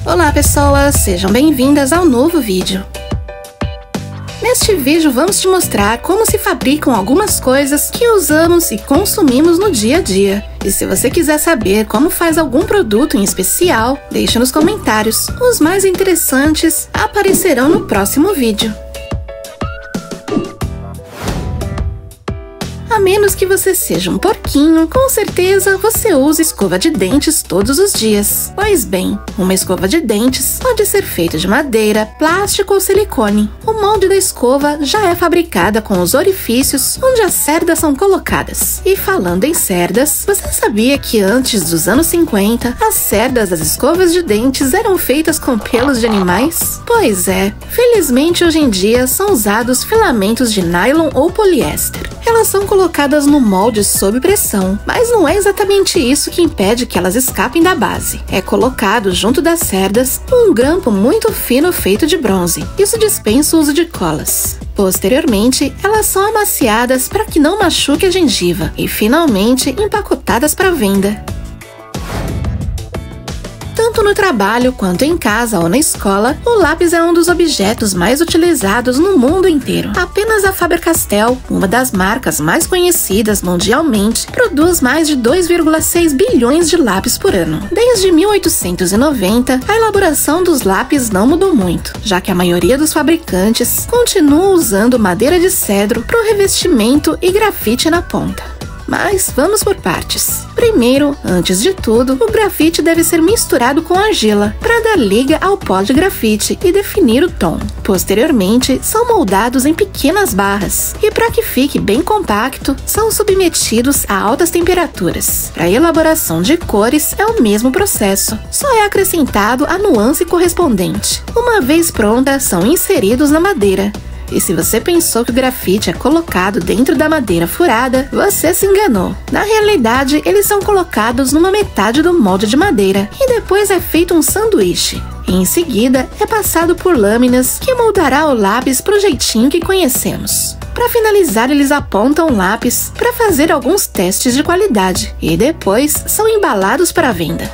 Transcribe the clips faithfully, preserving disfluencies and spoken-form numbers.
Olá pessoas, sejam bem-vindas ao novo vídeo. Neste vídeo vamos te mostrar como se fabricam algumas coisas que usamos e consumimos no dia a dia. E se você quiser saber como faz algum produto em especial, deixe nos comentários. Os mais interessantes aparecerão no próximo vídeo. A menos que você seja um porquinho, com certeza você usa escova de dentes todos os dias. Pois bem, uma escova de dentes pode ser feita de madeira, plástico ou silicone. O molde da escova já é fabricada com os orifícios onde as cerdas são colocadas. E falando em cerdas, você sabia que antes dos anos cinquenta, as cerdas das escovas de dentes eram feitas com pelos de animais? Pois é, felizmente hoje em dia são usados filamentos de nylon ou poliéster. Elas são colocadas no molde sob pressão, mas não é exatamente isso que impede que elas escapem da base. É colocado junto das cerdas um grampo muito fino feito de bronze. Isso dispensa o uso de colas. Posteriormente, elas são amaciadas para que não machuque a gengiva e finalmente empacotadas para venda. Tanto no trabalho quanto em casa ou na escola, o lápis é um dos objetos mais utilizados no mundo inteiro. Apenas a Faber-Castell, uma das marcas mais conhecidas mundialmente, produz mais de dois vírgula seis bilhões de lápis por ano. Desde mil oitocentos e noventa, a elaboração dos lápis não mudou muito, já que a maioria dos fabricantes continua usando madeira de cedro para o revestimento e grafite na ponta. Mas vamos por partes. Primeiro, antes de tudo, o grafite deve ser misturado com argila para dar liga ao pó de grafite e definir o tom. Posteriormente, são moldados em pequenas barras e, para que fique bem compacto, são submetidos a altas temperaturas. Para a elaboração de cores é o mesmo processo, só é acrescentado a nuance correspondente. Uma vez pronta, são inseridos na madeira. E se você pensou que o grafite é colocado dentro da madeira furada, você se enganou. Na realidade, eles são colocados numa metade do molde de madeira e depois é feito um sanduíche. E em seguida, é passado por lâminas que moldará o lápis pro jeitinho que conhecemos. Para finalizar, eles apontam o lápis para fazer alguns testes de qualidade e depois são embalados para venda.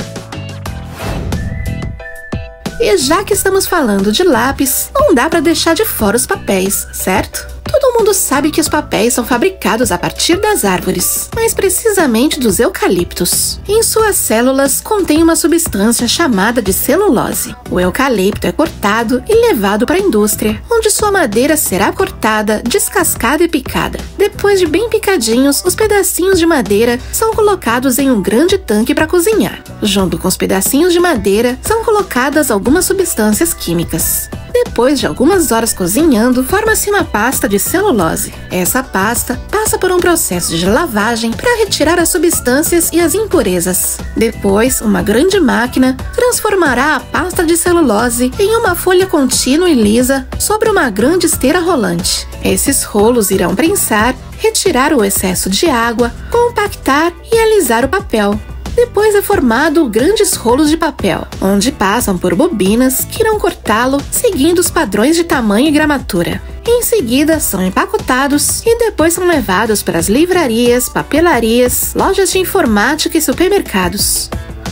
E já que estamos falando de lápis, não dá para deixar de fora os papéis, certo? Todo mundo sabe que os papéis são fabricados a partir das árvores, mas precisamente dos eucaliptos. Em suas células contém uma substância chamada de celulose. O eucalipto é cortado e levado para a indústria, onde sua madeira será cortada, descascada e picada. Depois de bem picadinhos, os pedacinhos de madeira são colocados em um grande tanque para cozinhar. Junto com os pedacinhos de madeira, são colocadas algumas substâncias químicas. Depois de algumas horas cozinhando, forma-se uma pasta de celulose. Essa pasta passa por um processo de lavagem para retirar as substâncias e as impurezas. Depois, uma grande máquina transformará a pasta de celulose em uma folha contínua e lisa sobre uma grande esteira rolante. Esses rolos irão prensar, retirar o excesso de água, compactar e alisar o papel. Depois é formado grandes rolos de papel, onde passam por bobinas que irão cortá-lo seguindo os padrões de tamanho e gramatura. Em seguida, são empacotados e depois são levados para as livrarias, papelarias, lojas de informática e supermercados.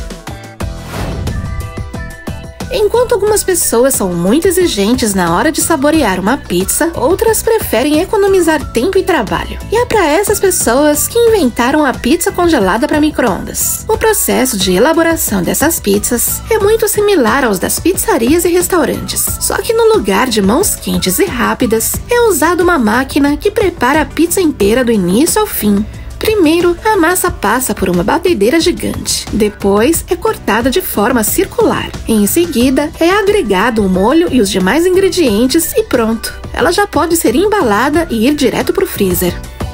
Enquanto algumas pessoas são muito exigentes na hora de saborear uma pizza, outras preferem economizar tempo e trabalho. E é para essas pessoas que inventaram a pizza congelada para micro-ondas. O processo de elaboração dessas pizzas é muito similar aos das pizzarias e restaurantes, só que no lugar de mãos quentes e rápidas, é usada uma máquina que prepara a pizza inteira do início ao fim. Primeiro, a massa passa por uma batedeira gigante. Depois, é cortada de forma circular. Em seguida, é agregado o molho e os demais ingredientes e pronto. Ela já pode ser embalada e ir direto para o freezer.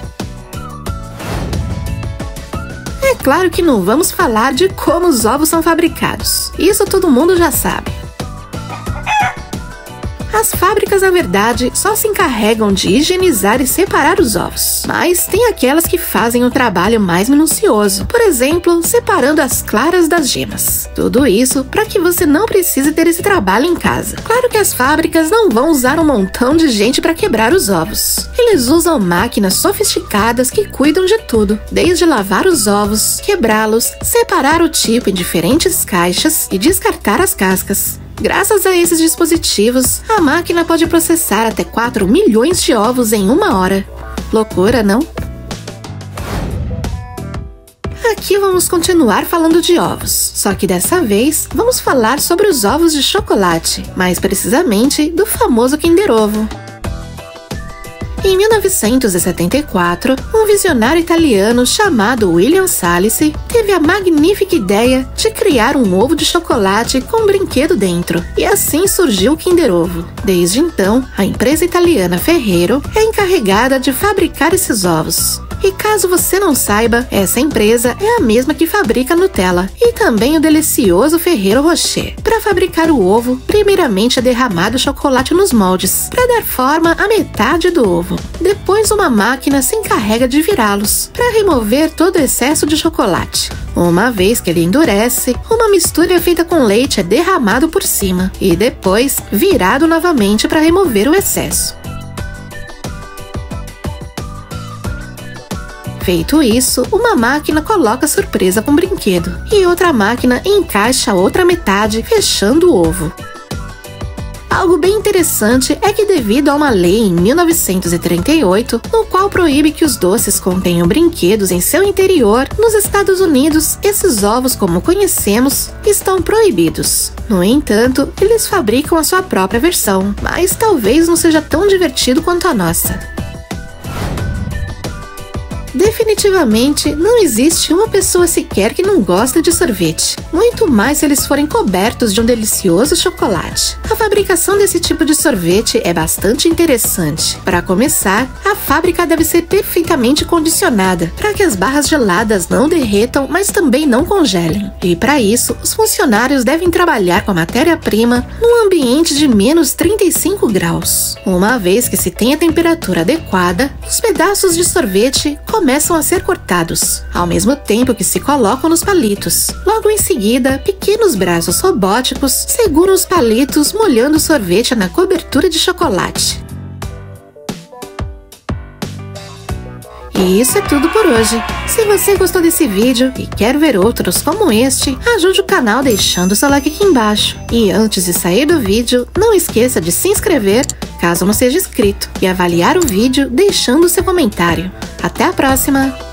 É claro que não vamos falar de como os ovos são fabricados. Isso todo mundo já sabe. As fábricas, na verdade, só se encarregam de higienizar e separar os ovos. Mas tem aquelas que fazem um trabalho mais minucioso, por exemplo, separando as claras das gemas. Tudo isso para que você não precise ter esse trabalho em casa. Claro que as fábricas não vão usar um montão de gente para quebrar os ovos. Eles usam máquinas sofisticadas que cuidam de tudo, desde lavar os ovos, quebrá-los, separar o tipo em diferentes caixas e descartar as cascas. Graças a esses dispositivos, a máquina pode processar até quatro milhões de ovos em uma hora. Loucura, não? Aqui vamos continuar falando de ovos, só que dessa vez vamos falar sobre os ovos de chocolate, mais precisamente do famoso Kinder Ovo. Em mil novecentos e setenta e quatro, um visionário italiano chamado William Salice teve a magnífica ideia de criar um ovo de chocolate com um brinquedo dentro, e assim surgiu o Kinder Ovo. Desde então, a empresa italiana Ferrero é encarregada de fabricar esses ovos. E caso você não saiba, essa empresa é a mesma que fabrica a Nutella e também o delicioso Ferrero Rocher. Para fabricar o ovo, primeiramente é derramado chocolate nos moldes, para dar forma à metade do ovo. Depois uma máquina se encarrega de virá-los, para remover todo o excesso de chocolate. Uma vez que ele endurece, uma mistura feita com leite é derramado por cima e depois virado novamente para remover o excesso. Feito isso, uma máquina coloca surpresa com brinquedo e outra máquina encaixa a outra metade, fechando o ovo. Algo bem interessante é que, devido a uma lei em mil novecentos e trinta e oito, no qual proíbe que os doces contenham brinquedos em seu interior, nos Estados Unidos, esses ovos, como conhecemos, estão proibidos. No entanto, eles fabricam a sua própria versão, mas talvez não seja tão divertido quanto a nossa. Definitivamente, não existe uma pessoa sequer que não gosta de sorvete, muito mais se eles forem cobertos de um delicioso chocolate. A fabricação desse tipo de sorvete é bastante interessante. Para começar, a fábrica deve ser perfeitamente condicionada, para que as barras geladas não derretam, mas também não congelem. E para isso, os funcionários devem trabalhar com a matéria-prima num ambiente de menos trinta e cinco graus. Uma vez que se tem a temperatura adequada, os pedaços de sorvete começam a ser cortados, ao mesmo tempo que se colocam nos palitos. Logo em seguida, pequenos braços robóticos seguram os palitos, molhando o sorvete na cobertura de chocolate. E isso é tudo por hoje. Se você gostou desse vídeo e quer ver outros como este, ajude o canal deixando seu like aqui embaixo. E antes de sair do vídeo, não esqueça de se inscrever, caso não seja inscrito, e avaliar o vídeo deixando seu comentário. Até a próxima!